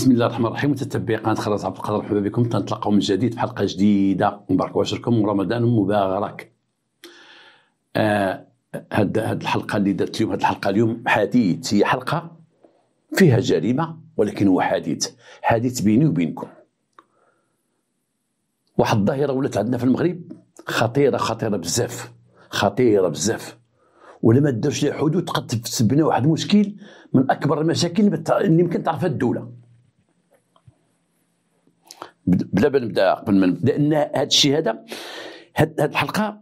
بسم الله الرحمن الرحيم. متتبعي قناه خلاص عبد القادر، مرحبا بكم. تنتلاقاو من جديد في حلقه جديده. مبارك واشركم ورمضان مبارك. هاد الحلقه اللي درت اليوم، هاد الحلقه اليوم حديث، هي حلقه فيها جريمه ولكن هو حديث بيني وبينكم. واحد الظاهره ولات عندنا في المغرب خطيره بزاف، ولا ما دارش لها حدود قد تسبنا واحد المشكل من اكبر المشاكل اللي يمكن تعرفها الدوله. بلا ما نبدا، قبل ما نبدا، لان هذا الشيء هاد الحلقه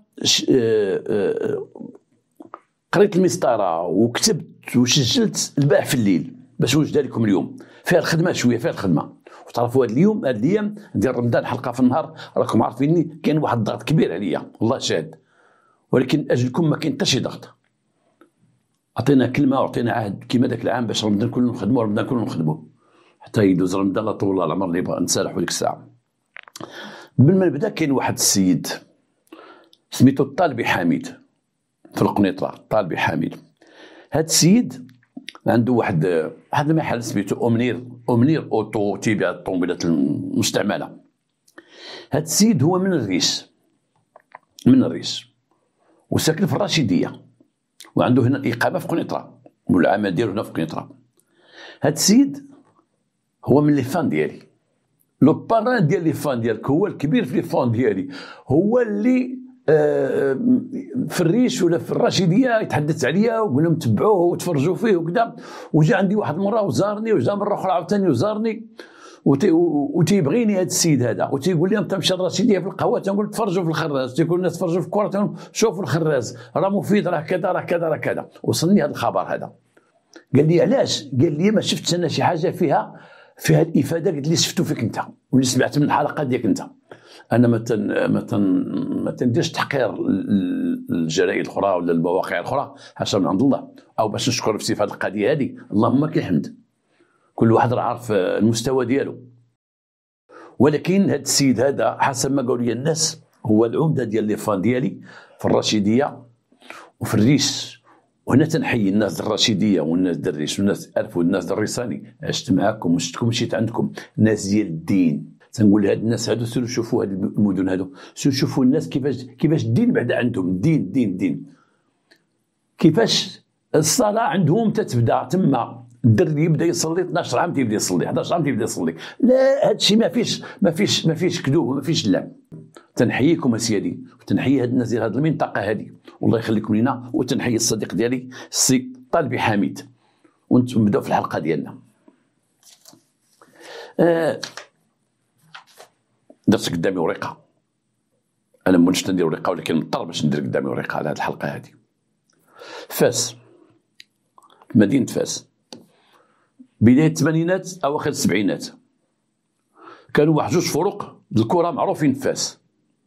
قريت المسطره وكتبت وسجلت البارح في الليل باش نوجدها لكم اليوم. فيها الخدمه شويه، فيها الخدمه. وتعرفوا هاد الايام ديال رمضان حلقه في النهار، راكم عارفيني كاين واحد الضغط كبير عليا، والله شاهد. ولكن اجلكم ما كاين حتى شي ضغط. عطينا كلمه وعطينا عهد كيما ذاك العام باش رمضان كله نخدموا حتى يدوز رمضان. لا طول الله العمر اللي يبغى نسالحوا ديك الساعه. قبل ما نبدا، كاين واحد السيد سميتو الطالبي حميد في القنيطره. الطالبي حميد هاد السيد عنده واحد المحل سميتو أمنير اوتو، تيبيع الطوموبيلات المستعمله. هاد السيد هو من الريش وساكن في الرشيديه، وعنده هنا الاقامه في قنيطره والعمل ديالو هنا في قنيطره. هاد السيد هو من لي فان ديالي، لو باران ديال لي فان ديالك، هو الكبير في لي فان ديالي، هو اللي في الريش ولا في الرشيديه يتحدث عليا وقلنا متبعوه وتفرجوا فيه وكذا. وجا عندي واحد المره وزارني، وجا مره اخرى عاوتاني وزارني وتيبغيني هذا السيد هذا، وتيقول لي انت مشى الرشيديه في القهوه، تنقول تفرجوا في الخراز، تيقول الناس تفرجوا في الكره، تنقول شوفوا الخراز راه مفيد، راه كذا راه كذا راه كذا. وصلني هذا الخبر هذا. قال لي علاش؟ قال لي ما شفتش انا شي حاجه فيها الافاده اللي شفتو فيك انت واللي سمعت من الحلقات ديالك انت. انا ما تنديرش تحقير الجرائد الاخرى ولا المواقع الاخرى، حاشا من عند الله، او باش نشكر في هذه القضيه هذه، اللهم لك الحمد. كل واحد راه عارف المستوى ديالو. ولكن هذا السيد هذا حسب ما قالوا لي الناس هو العمده ديال لي فان ديالي في الرشيديه وفي الريش. وهنا تنحيي الناس ديال الرشيديه والناس ديال الريش والناس الف والناس ديال الريساني. عشت معاكم وشفتكم، مشيت عندكم، ناس ديال الدين. تنقول لهاد الناس هادو سيروا شوفوا هاد المدن هادو، سيروا شوفوا الناس كيفاش الدين بعد عندهم. الدين كيفاش الصلاه عندهم تتبدا تما. الدري يبدا يصلي 12 عام تيبدا يصلي، 11 عام تيبدا يصلي. لا، هادشي ما فيش كذوب وما فيش لا. تنحييكم اسيادي، وتنحيي هاد الناس ديال هاد المنطقه هادي، والله يخليكم لينا. وتنحيي الصديق ديالي السي طالبي حميد. وانتم نبداو في الحلقه ديالنا. درت قدامي ورقه، انا ما كنتش ندير ورقه، ولكن مضطر باش ندير قدامي ورقه على هاد الحلقه هادي. فاس، مدينه فاس، بدايه الثمانينات اواخر السبعينات، كانوا واحد جوج فروق الكره معروفين في فاس.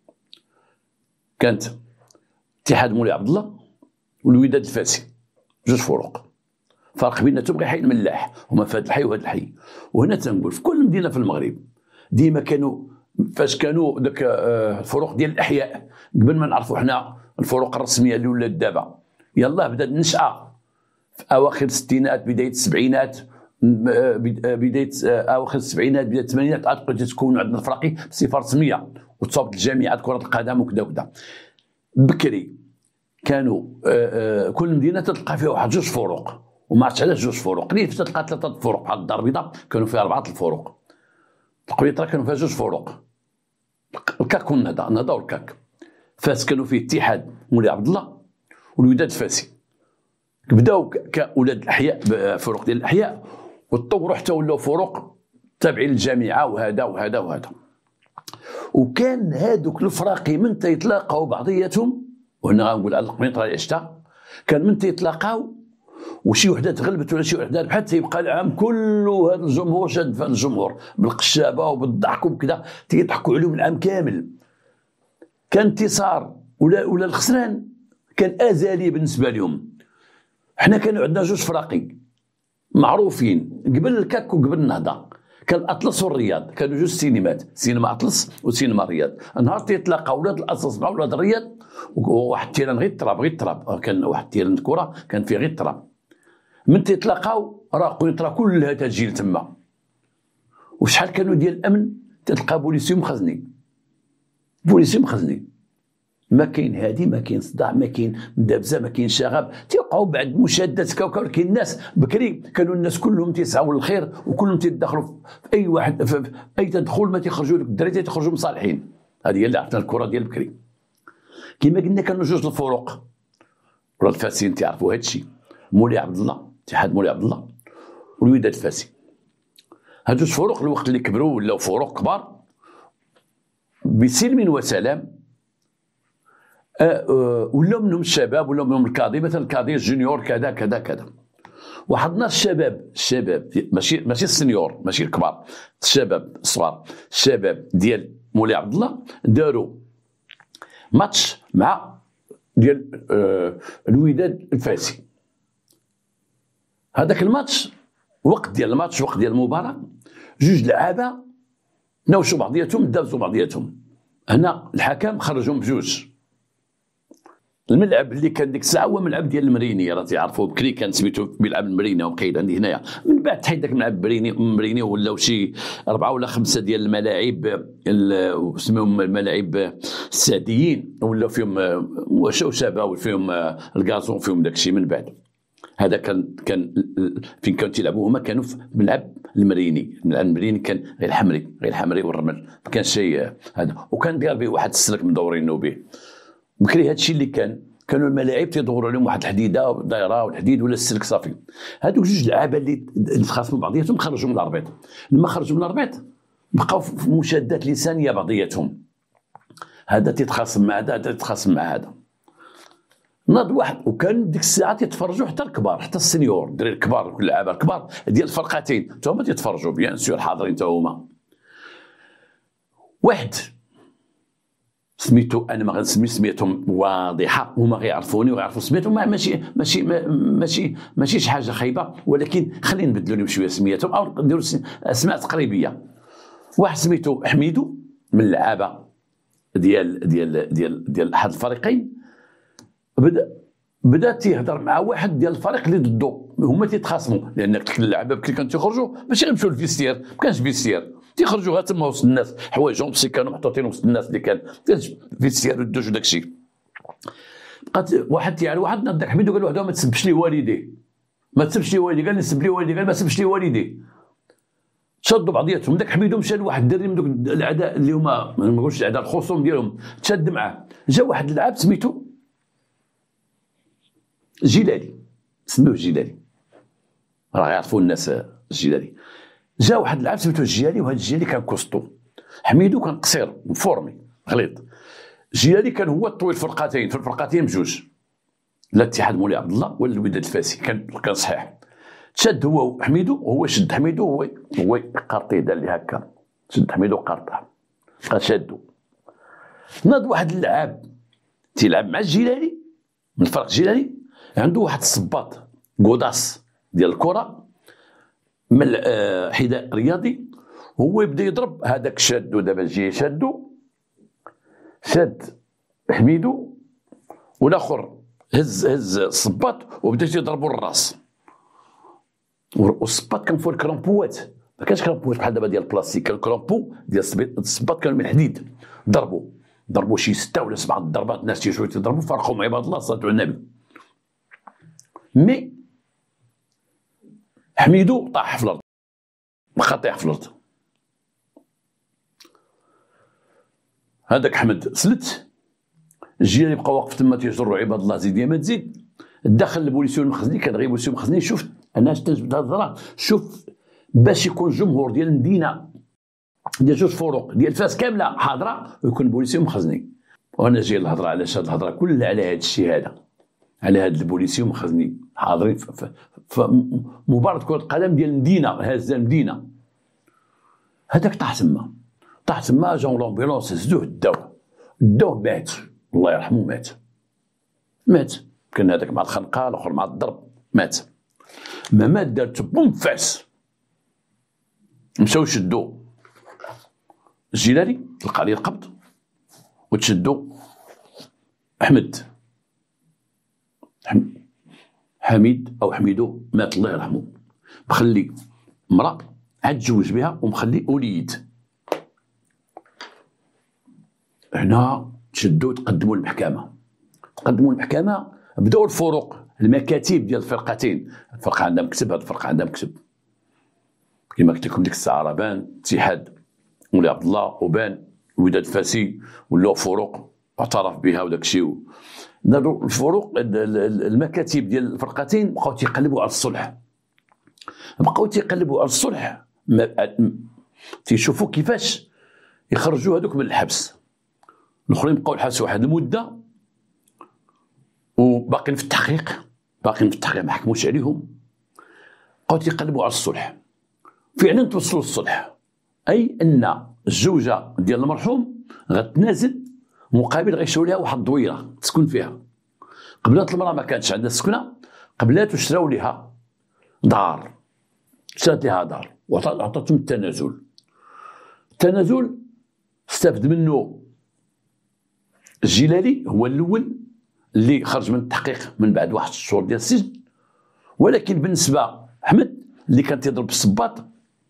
كانت اتحاد مولاي عبد الله والوداد الفاسي، جوج فروق، فرق بيناتهم غير حي الملاح، هما في هذا الحي وهذا الحي. وهنا تنقول في كل مدينه في المغرب ديما كانوا فاش كانوا داك الفروق ديال الاحياء، قبل ما نعرفوا حنا الفروق الرسميه اللي ولات دابا، يلاه بدا النشأه في اواخر الستينات بدايه السبعينات، بدايه اواخر السبعينات بدايه الثمانينات، عاد بقيت تكون عندنا الفرقي بصفه رسميه وتصوبت الجامعات كره القدم وكذا وكذا. بكري كانوا كل مدينه تلقى فيها واحد جوج فروق، وما عرفتش علاش جوج فروق، ليه تلقى ثلاثه فروق. بحال الدار البيضاء كانوا فيها 4 الفروق، القنيطره كانوا فيها جوج فروق، الكاك والنهضه والكاك. فاس كانوا فيه اتحاد مولاي عبد الله والوداد الفاسي. بداو كاولاد الاحياء، فروق ديال الاحياء، وتطوروا حتى ولاو فروق تابعين للجامعه وهذا. وكان هادوك الفراقي من تيتلاقاو بعضياتهم، وهنا غنقول على القنيطره اللي عشتها، كان من تيتلاقاو وشي وحده تغلبت ولا شي وحده ربحت، تيبقى العام كله هذا الجمهور شاد في الجمهور بالقشابه وبالضحك وبكذا، تيضحكوا عليهم العام كامل. كان انتصار ولا الخسران كان ازلي بالنسبه لهم. حنا كانوا عندنا جوج فراقي معروفين قبل الكاك وقبل النهضه، كان الاطلس والرياض، كانوا جوج سينمات، سينما اطلس وسينما الرياض. نهار تيتلاقى ولاد الاطلس مع ولاد الرياض، وواحد التيران غير التراب، كان واحد التيران الكره كان فيه غير التراب. من تيتلاقاو راه قنيطره كلها تجي لتما، وشحال كانوا ديال الامن تلقى بوليسي مخزنين، بوليسي مخزنين، ما كاين هادي، ما كاين صداع، ما كاين مدابزه، ما كاين شغب، تيوقعوا بعد مشادات كاوكاو. كاين الناس بكري كانوا الناس كلهم تيسعوا للخير وكلهم تيدخلوا في اي واحد في اي تدخل، ما تيخرجوا لك الدراري تيخرجوا مصالحين. هذه هي اللي عرفتنا الكره ديال بكري. كما قلنا كانوا جوج الفروق، راه الفاسيين تعرفوا هذا الشيء، مولاي عبد الله، اتحاد مولاي عبد الله والوداد الفاسي. هاد جوج فروق الوقت اللي كبروا ولاو فروق كبار بسلم وسلام. ولاو منهم الشباب، ولاو منهم الكادي، مثلا الكادي الجونيور كذا كذا كذا. وحضنا الشباب ماشي السنيور، ماشي الكبار، الشباب الصغار، الشباب ديال مولاي عبد الله داروا ماتش مع ديال الوداد الفاسي. هذاك الماتش وقت ديال الماتش، وقت ديال المباراه، جوج لعابه ناوشوا بعضياتهم، دابزوا بعضياتهم. هنا الحكم خرجهم بجوج. الملعب اللي كان ديك الساعه هو ملعب ديال المريني، راه تعرفوا بكري كان سميتو بيلعب المريني ومقيد عندي هنايا. من بعد تحيد داك الملعب مريني ولاو شي 4 ولا 5 ديال الملاعب سميهم الملاعب الساديين، ولاو فيهم شوشبه وفيهم الكازون فيهم داكشي. من بعد هذا كان فين كانوا تيلعبوا هما، كانوا في ملعب المريني. الملعب المريني كان غير الحمري والرمل، ما كانش شيء هذا. وكان داير به واحد السلك مدورينو به بكري. هادشي اللي كانوا الملاعب تيدوروا عليهم واحد الحديده دايره والحديد ولا السلك صافي. هادوك جوج لعابه اللي تخاصموا بعضياتهم خرجوا من الاربيط. لما خرجوا من الاربيط بقاو في مشادات لسانيه بعضياتهم، هذا تيتخاصم مع هذا، هذا تيتخاصم مع هذا. ناض واحد، وكان ديك الساعه تيتفرجوا حتى الكبار، حتى السنيور، الدراري الكبار، اللعابه الكبار ديال الفرقتين حتى هما تيتفرجوا بيان سور، حاضرين حتى هما. واحد سميتو، انا ما غنسمي سميتهم واضحه، هما غيعرفوني ويعرفوا سميتهم، ماشي شي حاجه خايبه، ولكن خلينا نبدلوا لهم شويه سميتهم او نديروا اسماء تقريبيه. واحد سميتو حميدو من اللعابه ديال احد الفريقين، بدا تيهضر مع واحد ديال الفريق اللي ضده، هما تيتخاصموا، لان اللعابه بكري كانوا تيخرجوا ماشي غيمشيو للفيستير، ما كانش فيستير، تيخرجوا غير تما وسط الناس، حوايجهم كانوا محطوطين وسط الناس اللي كان فيستير والدوش وداك الشيء. بقات واحد تيعرف واحد، ناض داك حميدو قال له ما تسبش لي والديه، ما تسبش لي والديه، قال لي نسب لي والديه، قال ما تسبش لي والديه. تشدوا بعضياتهم، داك حميدو مشى لواحد الدري من دوك الاعداء اللي هما ما نقولش الاعداء، الخصوم ديالهم، تشد معاه. جا واحد اللعاب سميتو الجيلاني، سميوه الجيلاني، راه يعرفوا الناس الجيلاني. جا واحد اللاعب سميتو الجيلاني، وهذا الجيلاني كان كوستو، حميدو كان قصير مفورمي غليظ. الجيلاني كان هو الطويل في الفرقتين بجوج، لا اتحاد مولاي عبد الله ولا الوداد الفاسي، كان صحيح. تشد هو وحميدو، وهو شد حميدو، هو قارطيه دار لي هكا، شد حميدو قارطه، بقى شادو. ناض واحد اللعاب تيلعب مع الجيلاني من الفرق الجيلاني، عنده واحد الصباط قوداس ديال الكره من حذاء رياضي، هو يبدا يضرب هذاك شادو، دابا جاي شاد حميدو، والاخر هز الصباط وبدا يضربوا الراس. والصباط كان فوق الكرامبوات، ما كانش كرامبوات بحال دابا ديال البلاستيك، كان الكرامبو ديال الصباط كانوا من الحديد. ضربوا شي 6 ولا 7 ضربات، الناس شي شويه تضربوا، فرقهم عباد الله صلوا على النبي. مي حميدو طاح في الارض، بقى طايح في الارض. هذاك احمد سلت، الجيراني بقى واقف تما تيجروا عباد الله زيد يا ما تزيد. دخل البوليسيون المخزني، كان غير البوليسيون المخزني. شفت انا تنجبد هاد الهضره، شوف باش يكون جمهور ديال المدينه ديال جوج فروق ديال فاس كامله حاضره، ويكون البوليسيون مخزني. وانا جاي الهضره علاش هاد الهضره كلها على هاد الشيء هذا، على هاد البوليسيون مخزني حاضرين في مباراه كره القدم ديال المدينه، هازه المدينه. هذاك طاح تما جاو لومبيلونس هزوه داوه مات، الله يرحمه مات. كان هذاك مع الخنقه، الاخر مع الضرب، مات. ما مات دارت بوم فاس، مشاو شدو الجيلاني، لقى ليه القبض، وتشدو حميد او حميدو، مات الله يرحمه. مخلي مرأة عاد تزوج بها ومخلي وليد. هنا تشدوا تقدموا للمحكمة. بداو الفروق، المكاتب ديال الفرقتين، الفرقة عندها مكتب، هاد الفرقة عندها مكتب. كما قلت لكم ديك الساعة راه بان اتحاد ولي عبد الله وبان وداد فاسي ولاو فروق اعترف بها وداك الشيء. داروا الفروق، المكاتب ديال الفرقتين بقاو تيقلبوا على الصلح، تيشوفوا كيفاش يخرجوا هذوك من الحبس. الاخرين بقاو الحبس واحد المده وباقيين في التحقيق، ما حكموش عليهم، بقاو تيقلبوا على الصلح. فعلا توصلوا للصلح، اي ان الزوجه ديال المرحوم غتنازل مقابل غيشريو لها واحد الدويره تسكن فيها. قبلات المراه ما كانتش عندها سكنه، قبلات وشراو لها دار، شرات لها دار وعطاتهم التنازل استفد منه الجلالي، هو الاول اللي خرج من التحقيق من بعد واحد الشهور ديال السجن. ولكن بالنسبه احمد اللي كان تيضرب بالصباط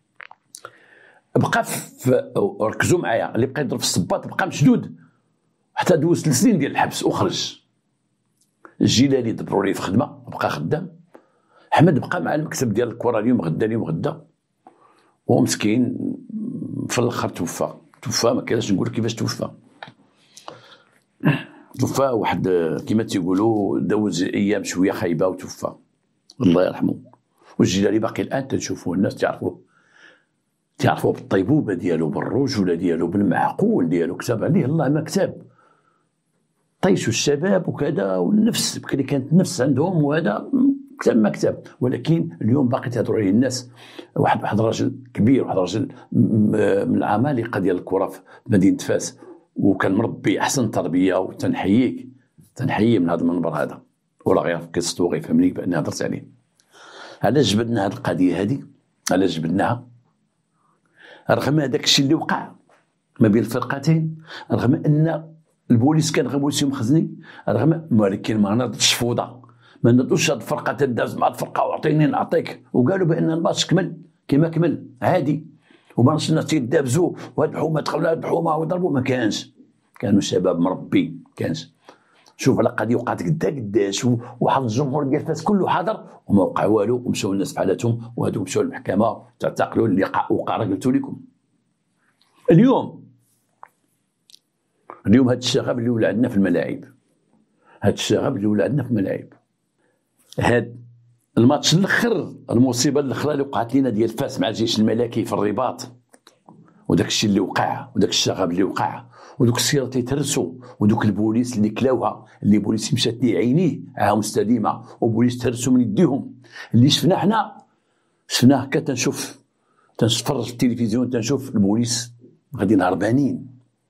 بقى ركزوا معايا، اللي بقى يضرب في الصباط بقى مشدود حتى دوز 3 سنين ديال الحبس وخرج. الجلالي دبروا ليه في خدمه بقى خدام، احمد بقى مع المكتب ديال الكره اليوم غدا ومسكين في الاخر توفى. ما كاينش نقول كيفاش توفى واحد كما تيقولوا دوز ايام شويه خايبه وتوفى، الله يرحمه. والجلالي باقي الان تنشوفوه الناس تعرفوا بالطيبوبه ديالو، بالرجوله ديالو، بالمعقول ديالو. كتب عليه الله ما كتب، طيشوا الشباب وكذا، والنفس بكري كانت نفس عندهم، وهذا كتب ما كتب. ولكن اليوم باقي تهضروا عليه الناس. واحد راجل كبير، واحد راجل من العمالقه ديال الكره في مدينه فاس، وكان مربي احسن تربيه، وتنحييه من هذا المنبر هذا، ولا غير قصته غيفهمني بان هضرت عليه. علاش جبدنا هذه القضيه هذه؟ علاش جبدناها؟ رغم هذاك الشيء اللي وقع ما بين الفرقتين، رغم ان البوليس كان غير بوليس مخزني، ولكن ما نضش فوضى، ما نضوش هاد الفرقه تداز مع الفرقه وعطيني نعطيك، وقالوا بان الماتش كمل كما كمل عادي، وما نش الناس يدابزوا وهاد الحومه دخلوا هاد الحومه ويضربوا. ما كانش، كانوا شباب مربي. كانش شوف على قضيه وقعت قداش، وواحد الجمهور ديال فاس كله حاضر وما وقع والو، ومشاو الناس في حالتهم، وهذوك مشاو للمحكمه تعتقلوا. اللي وقع راه قلت لكم. اليوم هاد الشغب اللي ولا عندنا في الملاعب، هاد الماتش الاخر، المصيبه الاخرى اللي وقعت لنا ديال فاس مع الجيش الملكي في الرباط، وداك الشيء اللي وقع، وداك الشغب اللي وقع، ودوك السيارات اللي ترسوا، ودوك البوليس اللي كلاوها، اللي بوليس مشات ليه عينيه عاها مستديمه، وبوليس ترسوا من يديهم. اللي شفناه هكا، تنتفرج في التلفزيون، تنشوف البوليس غاديين هربانين،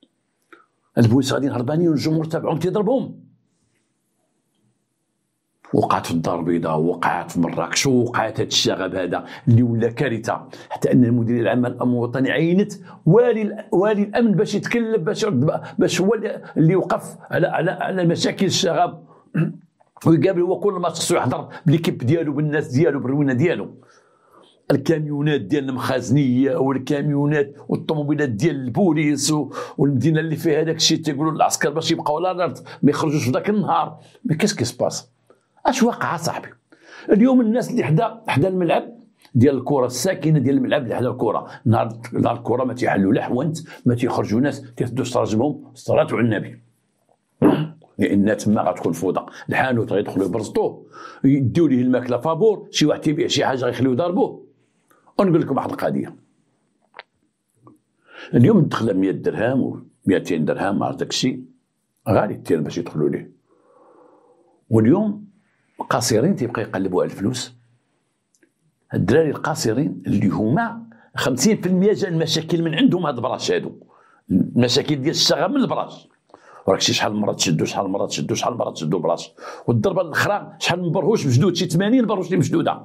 والجمهور تابعهم تيضربهم. وقعت في الدار البيضاء، وقعت في مراكش، ووقعت هذا الشغب هذا اللي ولا كارثه، حتى ان المدير العام الامن الوطني عينت والي الامن باش يتكلم، باش هو اللي وقف على مشاكل الشغب، ويقابل هو كل ما خصو يحضر بالكيب ديالو، بالناس ديالو، بالروينه ديالو. الكاميونات ديال المخازنيه والكاميونات والطوموبيلات ديال البوليس والمدينه اللي فيها هذاك الشيء، تيقولوا للعسكر باش يبقاو على الارض ما يخرجوش في ذاك النهار. مي كيس باس؟ اش وقع صاحبي؟ اليوم الناس اللي حدا الملعب ديال الكره، الساكنه ديال الملعب اللي حدا الكره، نهار الكره ما تيحلوا لا حوانت، ما تيخرجوا ناس تيهدوا تراجمهم الصلاه على النبي، لان تما غتكون فوضى. الحانوت غيدخلوا يبرزطوه، يديو ليه الماكله فابور، شي واحد تيبيع شي حاجه غيخليو يضربوه. ونقول لكم واحد القضيه، اليوم الدخله 100 درهم و 200 درهم، ما عرفت داك الشيء غالي كثير باش يدخلوا ليه. واليوم القاصرين تيبقى يقلبوا على الفلوس. الدراري القاصرين اللي هما 50% جا المشاكل من عندهم، هاد البراش هادو المشاكل ديال الشغب من البراش، وراكشي شحال من مره تشدوا براش، والضربه الاخرى شحال من برهوش مشدود، شي 80 برهوش اللي مشدوده،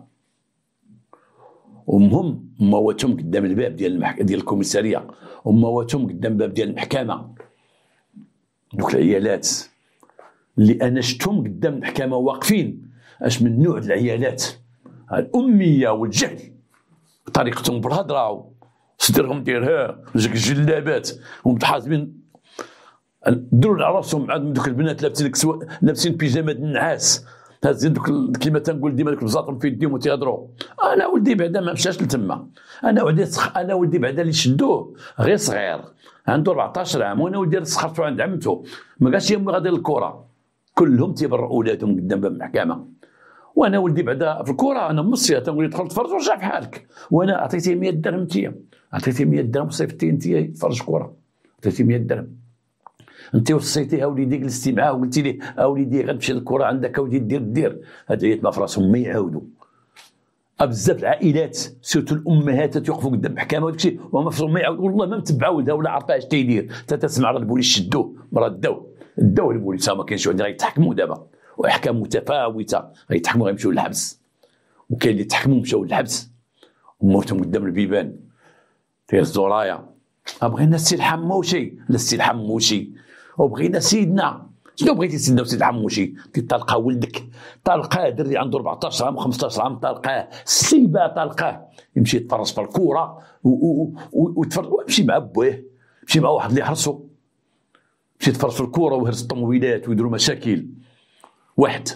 وهم مواتهم قدام الباب ديال الكوميساريه، ومواتهم قدام الباب ديال المحكمه. دوك العيالات اللي انا شفتهم قدام المحكمه واقفين، اش من نوع العيالات، الاميه والجهل، طريقتهم بالهضره، صدرهم دايرها ديك الجلابات ومتحازمين، دروا على راسهم عندهم دوك البنات لابسين بيجامه النعاس، هازين دوك كيما تنقول ديما دوك البزاطم في يديهم وتيهضروا. انا ولدي بعدا ما مشاش لتما، انا ولدي بعدا اللي شدوه غير صغير عنده 14 عام، وانا ولدي سخرتو عند عمته ما قالش يمي غادي للكره، كلهم تيبرؤوا اولادهم قدام باب المحكمه. وانا ولدي بعدا في الكره انا مصيه تنقول دخل تفرج ورجع في حالك، وانا عطيتيه 100 درهم انت، عطيتيه 100 درهم صيفتي انت تفرج كره، عطيتيه 100 درهم انت وصيتيها وليدي جلستي معاه وقلتي ليه اوليدي غتمشي للكره عندك اوليدي دير هذا ما في راسهم ما يعاودوا. بزاف العائلات سيرتو الامهات توقفوا قدام المحكمه وداك الشيء وهما في راسهم ما يعاودوا، والله ما متبعوا ولدها ولا عارفه اش تيدير، حتى تسمع راه البوليس شدوه مرة داو البوليس، ما كاينش واحد غيتحكموا دابا واحكام متفاوته غيتحكموا غيمشيو للحبس، وكاين اللي تحكموا مشاو للحبس وموتهم قدام البيبان تيهزوا رايه. بغينا السي الحموشي لا السي الحموشي، وبغينا سيدنا شنو بغيتي سيدنا وسيد الحموشي؟ تطلقاه ولدك، طلقاه دري عنده 14 عام 15 عام، طلقاه سيبه طلقاه يمشي يتفرج في الكوره ويتفرج ويمشي مع بويه، يمشي مع واحد اللي يحرسو، يمشي يتفرج في الكوره ويهرس الطوموبيلات ويديروا مشاكل. واحد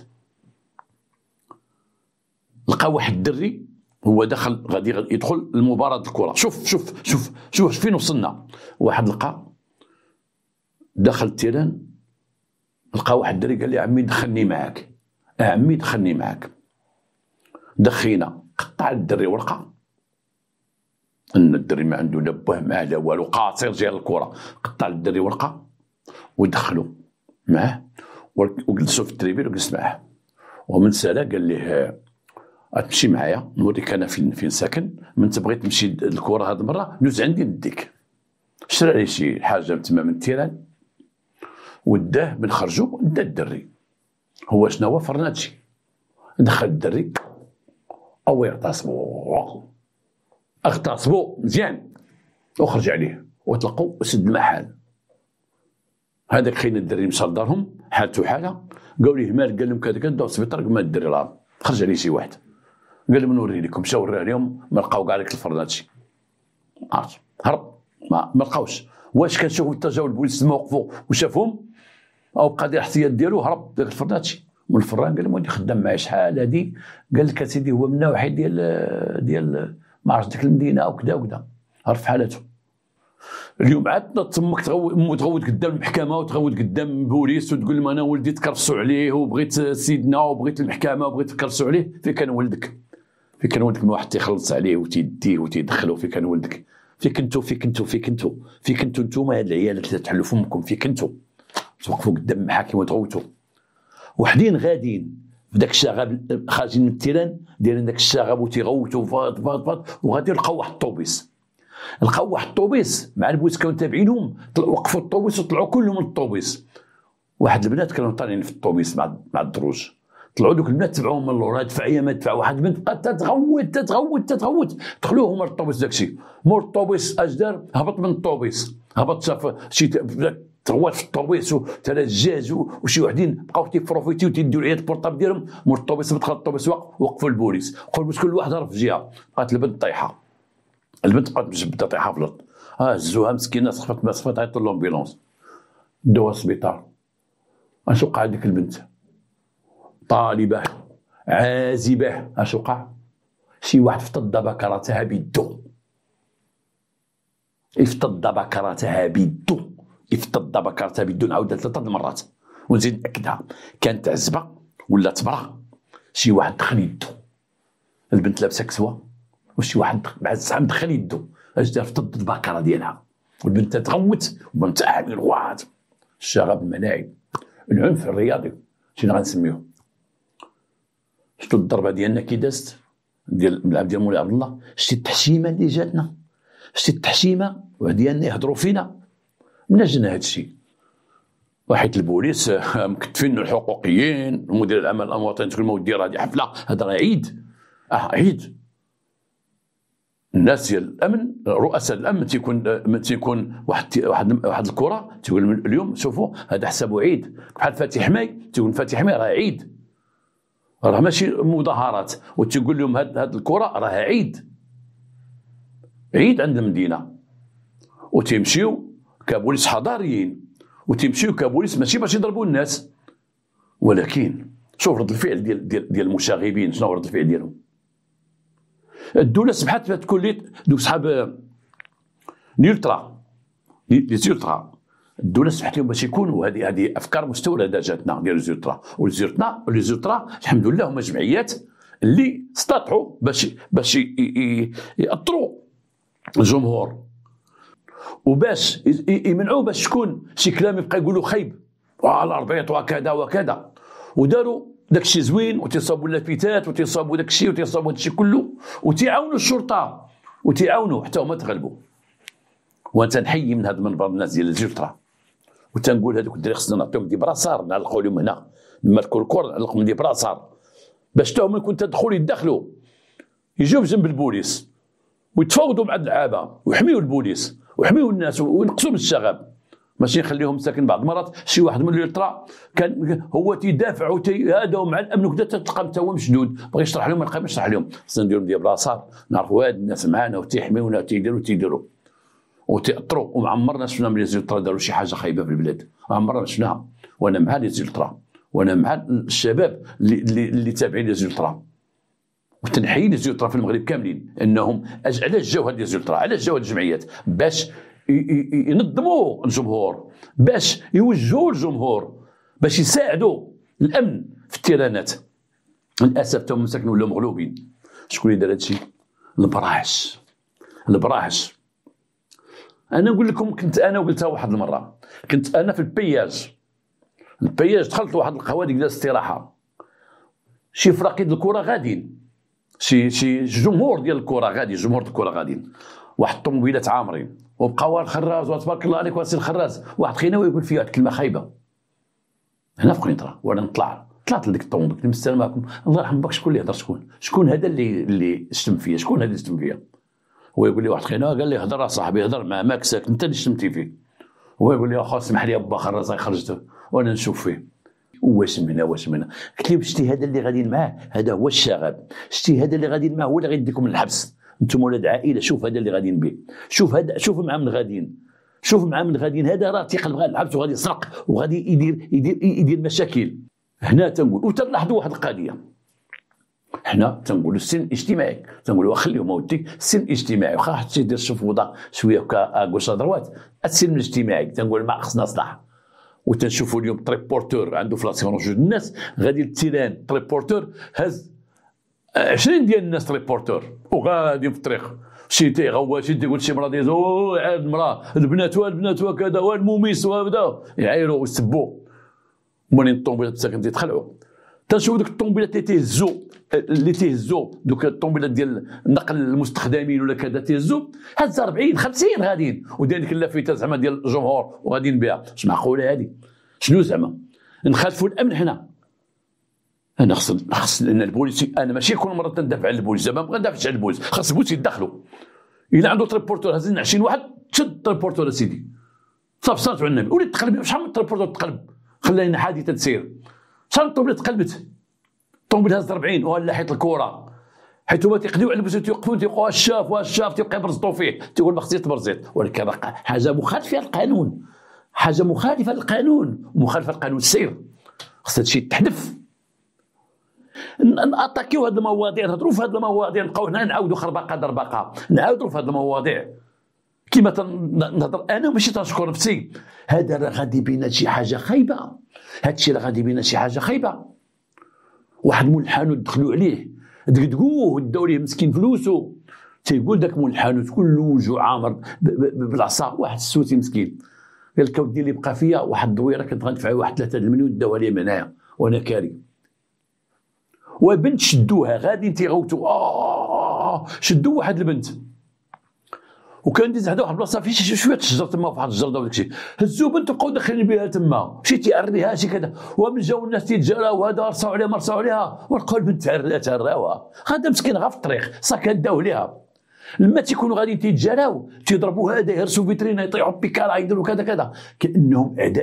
لقى واحد الدري هو دخل غادي يدخل المباراه الكره، شوف فين وصلنا. واحد لقى دخل التيران، لقى واحد الدري قال لي عمي دخلني معاك، عمي دخلني معاك، دخينا قطع الدري ورقه، ان الدري ما عنده لا باه معاه لا والو، قاصر جاي الكره، قطع الدري ورقه ودخلوا معاه وجلسوا في التريبيل وجلس معاه، ومن سالا قال ليه غتمشي معايا نوريك انا فين ساكن، من تبغي تمشي للكره هاد المره دوز عندي نديك. شرا لي شي حاجه تما من التيران وداه من خرجو، دا الدري هو شنو هو فرناتشي، دخل الدري او اغتصبو مزيان وخرج عليه وطلقوا وسد المحل. هذاك خاين الدري مشى لدارهم حالته حاله، قالوا ليه مالك؟ قال لهم كذا كذا، داو السبيطار ما الدري راه خرج عليه شي واحد، قال لهم نوري لكم، مشاو وراه لهم ما لقاو كاع داك الفرناتشي، هرب ما لقاوش. واش كنشوفوا حتى جاو البوليس ما وقفوا وشافهم او بقى دير الاحتياط ديالو، هرب داك الفرناتشي من الفران. قال لهم ودي خدام معايا شحال هادي؟ قال لك اسيدي هو من واحد ديال ما عرفت ديك المدينه وكذا وكذا، عرف حالته. اليوم عاد تمك تغوت قدام المحكمه وتغوت قدام البوليس وتقول لهم انا ولدي تكرسوا عليه وبغيت سيدنا وبغيت المحكمه وبغيت تكرسوا عليه. فين كان ولدك؟ فين كان ولدك؟ ما واحد تيخلص عليه وتيديه وتيدخلو. فين كان ولدك؟ فين كنتو نتوما هاد العيالات اللي تحلوا فمكم؟ فين كنتو توقفوا قدام المحاكم وتغوتوا؟ وحدين غاديين في داك الشغب خارجين من التيران دايرين داك الشغب وتيغوتوا فاط وغادي لقاو واحد الطوبيس، لقاو واحد الطوبيس مع البوليس كانوا تابعينهم، وقفوا الطوبيس وطلعوا كلهم من الطوبيس. واحد البنات كانوا طالعين في الطوبيس مع الدروج، طلعوا دوك البنات تبعوهم من اللور، دفعيه ما دفع، واحد البنت بقات تتغوت دخلوه هما للطوبيس. داكشي مور الطوبيس اش دار؟ هبط من الطوبيس، هبط شاف شي تغوات في الطوبيس وثلاث الجاج وشي وحدين بقاو تيبروفيتيو تيديروا العياد البورطاب ديالهم. مور الطوبيس دخل الطوبيس وقفوا البوليس، كل واحد هرب في جهه، بقات البنت طايحه، البنت بقات مجبده طايحه في الارض، هزوها مسكينه صفات عيطوا لومبيلونس داوها السبيطار. اش وقع ديك البنت؟ طالبه عازبه. اش وقع؟ شي واحد افتض بكرتها بيدو، نعاودها 3 المرات ونزيد ناكدها، كانت عزبه ولا تبرا، شي واحد دخل يدو، البنت لابسه كسوه وشي واحد مع الزعم دخل يدو، اش دار؟ افتض البكره ديالها والبنت تغوت وبنت عامل واحد. الشغب، الملاعب، العنف الرياضي، شنو غنسميوه؟ شفتو الضربه ديالنا كي دازت ديال الملعب ديال مولاي عبد الله؟ شتي التحشيمه اللي جاتنا؟ شتي التحشيمه وديالنا يهضروا فينا؟ من اجل هادشي وحيت البوليس مكتفين الحقوقيين ومدير العمل الوطني تقول ما دير هذه حفله، هذا راه عيد، عيد. الناس ديال الامن، رؤساء الامن تيكون واحد الكره تقول اليوم شوفوا هذا حسابه عيد، بحال فاتح ماي تقول فاتح ماي راه عيد، راه ماشي مظاهرات، وتقول لهم هاد الكره راه عيد. عيد عند المدينه، وتمشيو كبوليس حضاريين، وتمشيو كبوليس ماشي باش يضربوا الناس، ولكن شوف رد الفعل ديال المشاغبين. شنو رد الفعل ديالهم؟ الدوله سمحت تكون لي دوك صحاب نيلترا لي زولترا، الدوله سمحت لهم باش يكونوا. هذه افكار مستورده جاتنا ديال الزولترا، والزولترا الحمد لله هما جمعيات اللي استطاعوا باش يأطروا الجمهور، وباش يمنعوا باش تكون شي كلام يبقى يقولوا خايب وعلى الاربيط وكذا وكذا، وداروا داكشي زوين، وتيصاوبوا اللافتات وتيصاوبوا داكشي وتيصاوبوا هادشي كله، وتيعاونوا الشرطه وتيعاونوا حتى هما تغلبوا. وانت نحيي من هذا المنبر الناس ديال الزولترا، وتنقول هذوك الدراري خصنا نعطيهم دي براسار، نعلقوا لهم هنا نماركوا الكور، نعلقوا دي براسار باش حتى هما يكون تدخل يدخلوا يجيو بجنب البوليس ويتفاوضوا مع اللعابه ويحميوا البوليس ويحميوا الناس وينقصوا من الشغب، ماشي نخليهم ساكن. بعض المرات شي واحد من اليلترا كان هو تيدافع هذا مع الامن وكذا، تلقى حتى هو مشدود، بغى يشرح لهم ما لقى ما يشرح لهم. خصنا نديروا ديال براسار، نعرفوا هاد الناس معانا وتيحميونا تيديروا وتأطروا. ومعمرنا شفنا من الزولترا داروا شي حاجه خايبه في البلاد، عمرنا شفناها. وانا مع الزولترا، وانا مع الشباب اللي تابعين للزولترا، وتنحيي الزولترا في المغرب كاملين انهم علاش جاو هاد الزولترا، علاش جاو هاد الجمعيات؟ باش ينظموا الجمهور، باش يوجهوا الجمهور، باش يساعدوا الامن في التيرانات. للاسف تم مساكن ولاو مغلوبين. شكون اللي دار هادشي؟ البراحش. انا نقول لكم، كنت انا وقلتها واحد المره، كنت انا في البياج دخلت لواحد القهوه ديال الاستراحه، شي فراقيد الكره غاديين، شي جمهور ديال الكره غادي، جمهور الكره غاديين، واحد الطوموبيلات عامرين، وبقاو الخراز وتبارك الله عليك واسي الخراز. واحد خيناوي يقول فيها كلمه خايبه هنا في قنيطره، وانا طلعت لديك الطوموبيل، قلت السلام عليكم، الله يرحم باك. شكون اللي هضر؟ شكون هذا اللي شتم فيا؟ شكون هذا اللي شتم فيا؟ هو يقول لي واحد خينا، قال لي هضر صاحبي، هضر ماك ساكت، انت اللي شتمتي فيه. هو يقول لي واخا اسمح لي ابا خرز خرجته، وانا نشوف فيه واش منا. قلت له شتي هذا اللي غاديين معاه هذا هو الشغب، شتي هذا اللي غاديين معاه هو اللي غيديكم للحبس، انتم ولاد عائله. شوف هذا اللي غاديين به، شوف مع من غاديين، هذا راه تيقلب غير الحبس وغادي يسرق وغادي يدير مشاكل. هنا تنقول وتلاحظوا واحد القضيه، حنا تنقولوا السن الاجتماعي، تنقولوا خليهم اوديك السن الاجتماعي، واخا حتى يدير الشفوضه شويه كاغوش دروات، السن الاجتماعي تنقول ما خصنا صلاح. وتنشوفوا اليوم تريبورتور عنده في لاسيون جوج الناس غادي للتيران، تريبورتور هز 20 ديال الناس تريبورتور وغادي في الطريق، شي تيغواش تيقول شي مرا ديال عاد المراه البنات وكذا والموميس وهذا يعايروا ويسبوا، ومنين الطوموبيلات ساكن تيتخلعوا. تنشوفوا دوك الطوموبيلات اللي تيهزوا دوك الطوموبيلات ديال نقل المستخدمين ولا كذا، تيهزوا هز 40 50 غاديين، وديك اللافتات زعما ديال الجمهور وغاديين بها. واش معقوله هذه؟ شنو زعما نخالفوا الامن حنا؟ انا خص لان البوليس، انا ماشي كل مره تندافع على البوليس، زعما ما ندافعش على البوليس، خاص البوليس يدخلوا. الا عنده تريبورتور هازين 20 واحد، شد تريبورتور اسيدي صافي صلاتوا على النبي. وليت تقلب شحال من تريبورتور تقلب، خلينا حادثه تسير. شحال من طوموبيل تقلبت، طوموبيل هاز 40 ولا حيت الكره، حيت هما تيقضيو على البوليس تيوقفوا تيقولوا واش شاف تيبقى يبرزطوا فيه، تيقول ما خصنيش تبرزط، ولكن حاجه مخالفه للقانون، مخالفه لقانون السير، خص هادشي تحذف. ناتاكيو هاد المواضيع، نهضروا في هاد المواضيع، نبقاو هنا نعاودوا خربقه دربقه، نعاودوا في هاد المواضيع كيما نهضر انا ماشي تنشكر نفسي. هذا راه غادي بينا شي حاجه خايبه، هادشي راه غادي بينا شي حاجه خايبه. واحد مول الحانوت دخلوا عليه دقدقوه وداو ليه مسكين فلوسو، تيقول داك مول الحانوت كله وجهه عامر بالعصا، واحد السوسي مسكين قال لك اودي اللي بقى فيا واحد الدويره كنت غندفع واحد 3 المليون داوها لي منايا وانا كاري. وبنت شدوها غادي تيغوتوا شدوا واحد البنت، وكان ديز هذا واحد البلاصه فيه شويه الشجر تما، واحد الجرده وداك الشيء، هزوا بنت وبقاو داخلين بها تما، شي تيعريها شي كذا، ومن جاو الناس تيتجراو وهذا رصاو عليها مرصاو عليها، ولقاو البنت تهراوها، هذا مسكين غا في الطريق صاك داو ليها. لما تيكونوا غاديين تيتجراو تيضربوا هذا يهرسوا فيترينا يطيحوا بيكالا يديروا كذا كذا، كانهم اعداء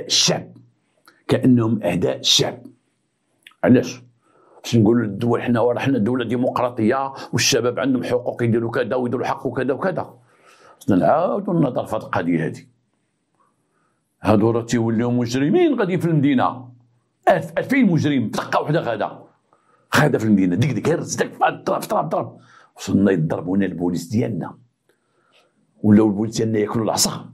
الشعب. علاش؟ باش نقولوا للدول حنا دوله ديمقراطيه والشباب عندهم حقوق يديروا كذا ويديروا حق وكذا وكذا. خصنا نعاودو نهضر في هاد القضيه هادي. هادو راه تيوليو مجرمين غادي في المدينه، 2000 مجرم تلقى وحده غادا في المدينه ديك ديك هرز داك ضرب وصلنا يضربونا البوليس ديالنا، ولاو البوليس ديالنا ياكلوا العصا.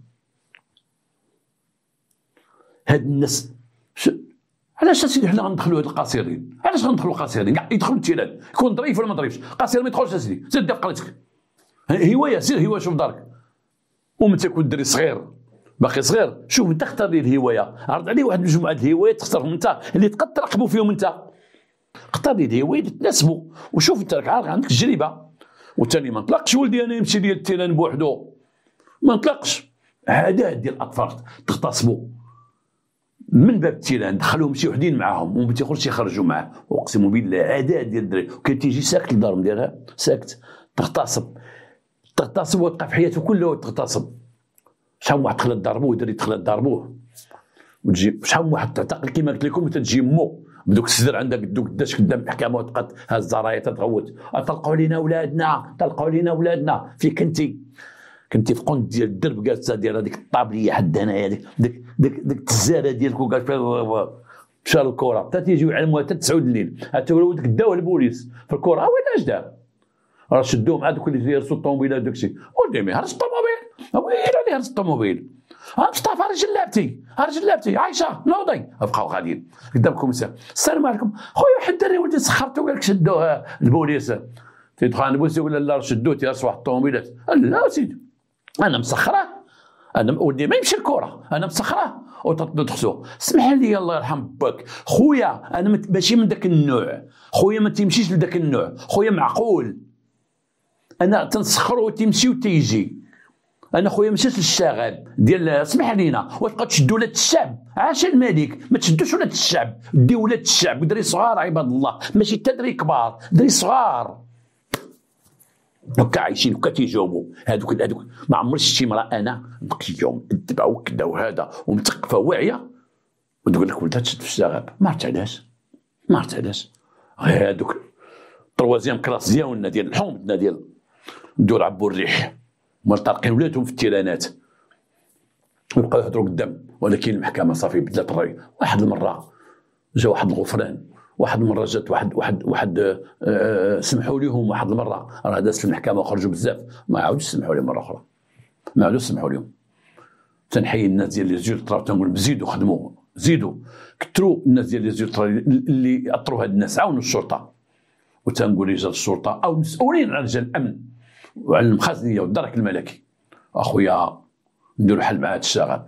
هاد الناس علاش اسيدي حنا غندخلوا هاد القاصرين؟ علاش غندخلوا قاصرين؟ كاع يدخلوا التيران، يكون ظريف ولا ما ظريفش، قاصر ما يدخلش اسيدي، سير دير قريتك هوايه، سير هوايه شوف دارك. ومتى يكون الدري صغير باقي صغير، شوف انت اختار ليه الهوايه، عرض عليه واحد مجموعه الهوايات تختارهم انت اللي تقدر تراقبوا فيهم انت، اختار ليه الهوايه اللي تناسبوا، وشوف انت راك عارف عندك تجربه. وثاني ما نطلقش ولدي انا يمشي ليا التيران بوحدو، ما نطلقش. عادات ديال الاطفال تغتصبوا من باب التيران، دخلوهم شي وحدين معاهم وما تيخرجش يخرجوا معاه، واقسم بالله عادات ديال الدري. وكان تيجي ساكت للدار ديالها ساكت، تغتصب وتبقى في حياته كلها وتغتصب. شحال من واحد دخل ضربوه، دري دخل ضربوه، وتجي شحال من واحد تعتقل كيما قلت لكم وتجي مو بدوك الصدر عندك دوك داش قدام المحكمه وتبقى هاز الرايه تتغوت، طلقوا لينا ولادنا، طلقوا لينا ولادنا. في كنتي في قنت ديال الدرب جالسه دايره ديك الطابليه حد هنايا ديك التزاره ديالك وقال مشى للكره حتى تيجيو يعلموها حتى 9 الليل، حتى ولدك داوه البوليس في الكره. وين اش دار؟ راه شدوه مع دوك اللي تيهرسوا الطوموبيلات داكشي. ولدي ما يهرس الطوموبيل، ويلي عليه هرس الطوموبيل. مصطفى رجل لابتي عايشه نوضي. بقاو غاديين قدام الكوميسار، السلام عليكم خويا واحد الدري ولدي سخرته قال لك شدوه البوليس. تيدخل عند البوليس يقول لا شدوه تيهرس واحد الطوموبيلات. لا سيدي انا مسخره، انا ولدي ما يمشي الكره، انا مسخره وتدخسو. اسمح لي الله يرحم باك خويا، انا ماشي من ذاك النوع، خويا ما تيمشيش لذاك النوع، خويا معقول انا تنسخرو وتيمشي وتيجي. انا خويا مشيت للشغب ديال اسمح لينا، وتبقى تشد ولاد الشعب. عاش الملك، ما تشدوش ولاد الشعب، دي ولاد الشعب دري صغار عباد الله، ماشي حتى دري كبار، دري صغار هكا عايشين هكا تيجاوبوا. هادوك ما عمري شفتي امراه انا نقيهم مدبه وكذا وهذا ومثقفه واعيه وتقول لك ولدها تشد في الشغب. ما عرفت علاش غير هادوك طروازيام كلاس ديالنا ديال الحومتنا ديال ندور عبوا الريح مال طارقين ولادهم في التيرانات ويبقاو يهضروا قدام. ولكن المحكمه صافي بدلات الراي. واحد المره جا واحد الغفران، واحد المره جات واحد سمحوا لهم. واحد المره راه دازت في المحكمه وخرجوا بزاف، ما عاودوش سمحوا لهم مره اخرى، ما عاودوش سمحوا لهم. تنحيي الناس ديال لي زيلترا تنقول زيدوا خدموا، زيدوا كثروا الناس ديال لي زيلترا اللي اطروا هاد الناس، عاونوا الشرطه. وتنقول رجال الشرطه او مسؤولين على رجال الامن وعلى المخازنيه والدرك الملكي، اخويا نديروا حل مع هاد الشغب،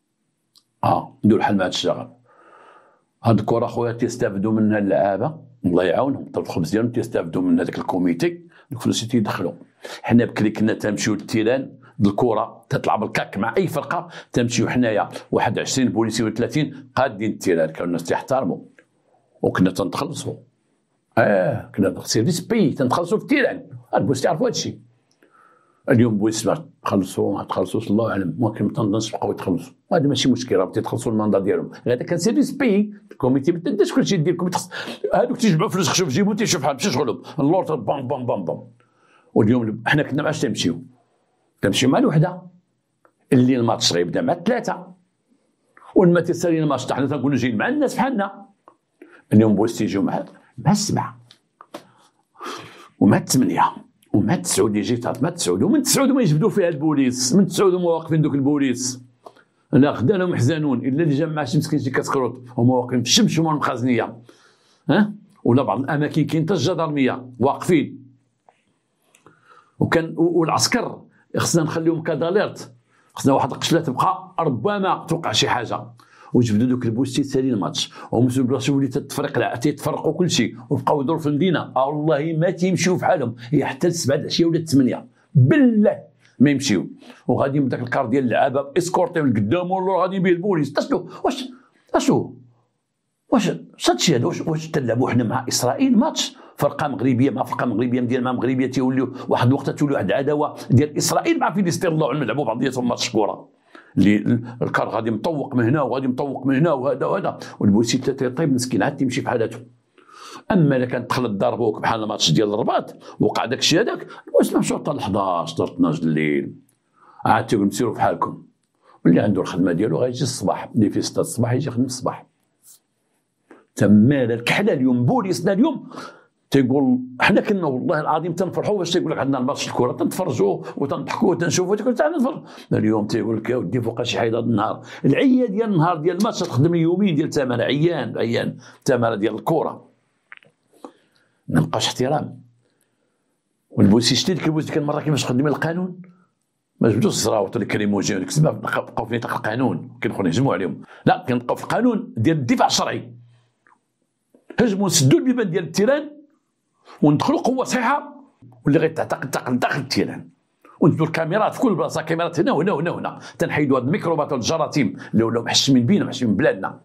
نديروا حل مع هاد الشغب. هاد الكره اخويا تيستافدوا منها اللعابه الله يعاونهم، طب الخبز ديالهم تيستافدوا من هذاك الكوميتي، الفلوس تيدخلوا. حنا بكري كنا تنمشيو للتيران الكره تتلعب الكاك مع اي فرقه، تنمشيو حنايا واحد 20 بوليسي ولا 30 قادين التيران، كانوا الناس تيحترموا وكنا تنتخلصوا. كنا سيرفيس بي تنتخلصوا في التيران، البوليس تعرفوا هادشي. اليوم بوليس ما تخلصوش الله اعلم، ممكن ما تنظنش بقاو يتخلصوا، وهذا ماشي مشكل، راه تيتخلصوا المندا ديالهم. هذا كان سيرفيس بي الكوميتي ما تداش كلشي ديالكم، هذوك تيجمعوا فلوس خشوا في جيبو تيشوف بحال ماشي شغلهم اللور بام بام بام بام. واليوم حنا كنا معاش تمشيو مع الوحده اللي الماتش غيبدا مع 3 والما تيسالي الماتش حنا تنقولوا جايين مع الناس بحالنا. اليوم بوليس تيجيو مع 7 ومع 8 ومع 9 اللي جيت مع 9 ومن 9 ما يجبدوا فيها البوليس، من 9 هما واقفين دوك البوليس انا خدانهم محزنون الا اللي جا مع شي مسكين شي كاسكروط هما واقفين في الشمس هما المخازنيه ولا بعض الاماكن كاين حتى الجدرميه واقفين. وكان والعسكر خصنا نخليهم كاداليرت، خصنا واحد القشله تبقى ربما توقع شي حاجه وجبدوا دوك البوستي تسالي الماتش ومسؤول بلاصه ولي تتفرق لا تيتفرقوا كل شيء وبقاو يدوروا في المدينه. والله ما تيمشيو بحالهم هي حتى ل7 العشيه ولا 8 بالله ما يمشيو، وغاديين بداك الكار ديال اللعابه اسكورتيو لقدام ولا غاديين به البوليس. تسلو واش هادشي هذا واش تلعبوا حنا مع اسرائيل ماتش فرقه مغربيه مع فرقه مغربيه ديال ما مغربيه تيوليو واحد الوقت تولي واحد العداوه ديال اسرائيل مع فلسطين الله اعلم نلعبوا بعضياتهم ماتش كره اللي الكار غادي مطوق من هنا وغادي مطوق من هنا وهذا والبوليسي تيطيب مسكين عاد تيمشي بحال هادو. اما الا كانت دخلت ضربوك بحال الماتش ديال الرباط وقع داك الشيء هذاك البوليس ما مشاو حتى ل 11 12 الليل عاد تيقول سيروا بحالكم، واللي عنده الخدمه ديالو غيجي الصباح، اللي في 6 الصباح يجي يخدم الصباح. تما الكحله اليوم بوليسنا اليوم تيقول حنا كنا والله العظيم تنفرحوا باش تيقول لك عندنا الماتش الكره تنتفرجوا وتنضحكوا وتنشوفوا تيقول تعال نتفرج. اليوم تيقول لك يا ودي فوقاش شي حاجه هذا النهار العيه ديال النهار ديال الماتش تخدم يومين ديال الثمن عيان الثمن ديال الكره. ما بقاش احترام. والبوليسي شتي ديك البوليسي كان مره كيفاش خدمين القانون ما جبدوش الصراوط ولا كريموجين وديك السبب بقاو في نطاق القانون كنبقاو نهجموا عليهم. لا كنبقاو في القانون ديال الدفاع الشرعي. هجموا نسدوا البيبان ديال التيران وندخلوا قوه صحيحه واللي غيتعتقد داخل التيران ونديروا الكاميرات في كل بلاصه، كاميرات هنا وهنا وهنا وهنا، تنحيدوا هاد الميكروبات والجراثيم اللي ولاو محشمين بينا محشمين من بلادنا.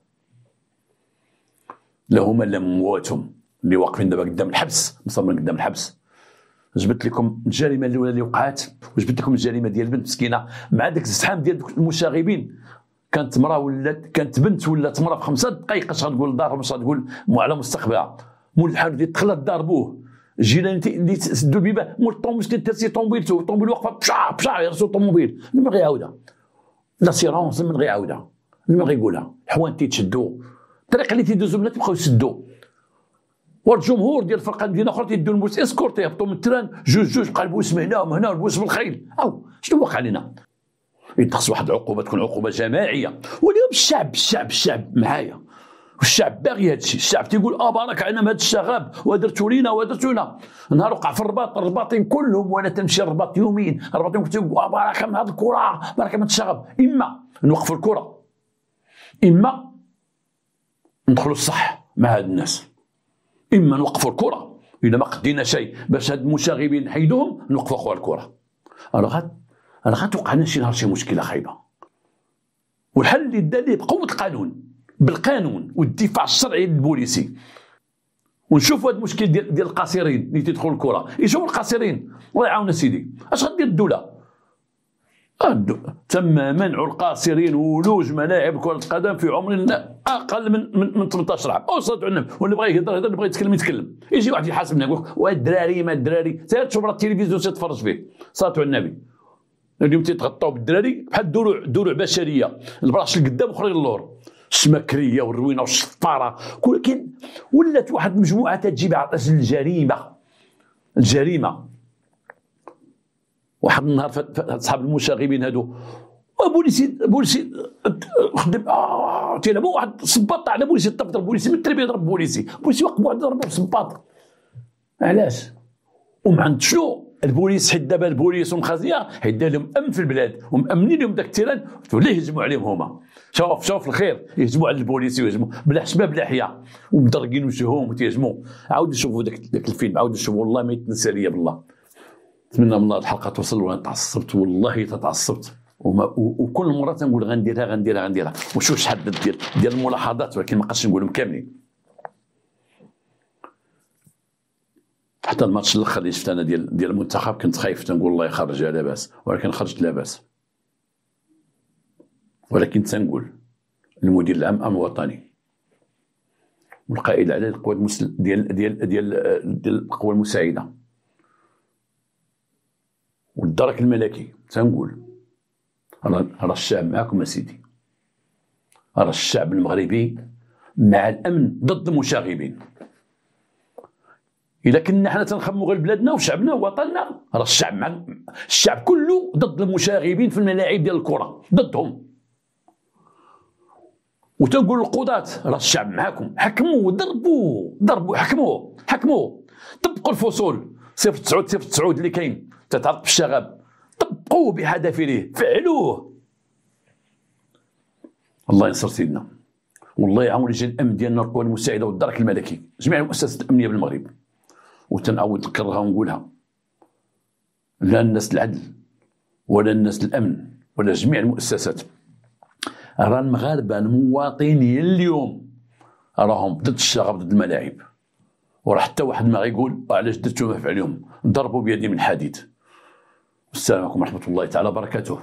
لا هما لا مواتهم اللي واقفين دابا قدام الحبس مصممين قدام الحبس. جبت لكم الجريمه الاولى اللي وقعت وجبت لكم الجريمه ديال البنت مسكينه مع داك الزحام ديال المشاغبين. كانت مراه ولات كانت بنت ولات مراه في 5 دقائق اش غتقول لدارهم اش غتقول على مستقبلها. مول الحال اللي دخلت ضربوه الجيران اللي سدوا البيبان مول الطوموبيل ترسي طوموبيلته الطوموبيل واقفه بشع يرسو الطوموبيل من غيعاودها لاسيرونس من غيعاودها من غيقولها الحوان تيتشدوا الطريق اللي تيدوزوا منها تيبقاو يسدوا. والجمهور ديال الفرقه ديالنا اخرى تيدوا البوس اسكورتي يهبطوا من التران جوج بقى البوس من هنا ومن هنا والبوس بالخيل. او شنو واقع لنا؟ يتخص واحد العقوبه تكون عقوبه جماعيه. واليوم الشعب معايا والشعب باغي هادشي. الشعب تيقول بارك علينا بهذا الشغب ودرتوا لينا ودرتوا لنا. نهار وقع في الرباط الرباطين كلهم وانا تمشي الرباط يومين الرباطين كنت تيقول بارك من هذه الكره بارك من الشغب. اما نوقفوا الكره اما ندخلوا الصح مع هاد الناس. اما نوقفوا الكره اذا ما قدينا شيء باش هاد المشاغبين نحيدوهم نوقفوا اخويا الكره. راه غتوقع لنا شي نهار شي مشكله خايبه. والحل اللي دار ليه بقوه القانون بالقانون والدفاع الشرعي للبوليسي. ونشوفوا هذا المشكل ديال القاصرين اللي تيدخلوا الكره يشوفوا القاصرين الله يعاون سيدي. اش غدير الدوله؟ تم منع القاصرين ولوج ملاعب كره القدم في عمر اقل من 18 عام. صلاه على النبي. واللي بغى يهضر اللي بغى يتكلم. يجي واحد يحاسبنا يقول لك والدراري ما الدراري سير تشوف التلفزيون تتفرج فيه. صلاه على النبي. اليوم تيتغطاو بالدراري بحال دروع بشريه البراش القدام وخرين اللور الشمكريه والروينه والشفاره. ولكن ولات واحد المجموعه تجيب على اساس الجريمه. واحد النهار صحاب المشاغبين هادو بوليسي خدم تيلعبوا واحد صباط على بوليسي ضرب بوليسي من التربيه ضرب بوليسي واقف واحد ضربه بصباط. علاش؟ ومن عند شنو؟ البوليس حيت دابا البوليس والمخازيه حيت دار لهم امن في البلاد ومامنين لهم داك التيران ولا يهجموا عليهم هما. شوف الخير يهجموا على البوليس ويهجموا بلا حسبه بلا حياه ومدرقين وجههم وتيهجموا. عاودوا شوفوا داك الفيلم عاودوا شوفوا والله ما يتنسى ليا بالله. نتمنى من الله الحلقه توصل وانا تعصبت والله تتعصبت وكل مره تنقول غنديرها وشوف شحال ديال الملاحظات ولكن ما بقاش نقولهم كاملين. حتى الماتش الاخر اللي شفت انا ديال المنتخب كنت خايف تنقول الله يخرجها لاباس ولكن خرجت لاباس. ولكن تنقول المدير العام الامن الوطني والقائد على القوى ديال القوى المساعده والدرك الملكي تنقول راه الشعب معكم اسيدي. راه الشعب المغربي مع الامن ضد المشاغبين. الا كنا حنا تنخموا غير بلادنا وشعبنا ووطننا راه الشعب كله ضد المشاغبين في الملاعب ديال الكره ضدهم. وتنقول القضاة راه الشعب معاكم حكموا ضربوا حكموا طبقوا الفصول 09 اللي كاين تتعرض بالشغب طبقوه بحذافيره فعلوه. الله ينصر سيدنا والله يعاون رجال الامن ديالنا القوى المساعده والدرك الملكي جميع المؤسسات الامنيه بالمغرب. وتنعاود نكررها ونقولها لا الناس العدل ولا الناس الامن ولا جميع المؤسسات راه المغاربه المواطنين اليوم راهم ضد الشغب ضد الملاعب. وراه حتى واحد ما غيقول علاش درتو ما فعلهم ضربوا بيدي من حديد. والسلام عليكم ورحمه الله تعالى وبركاته.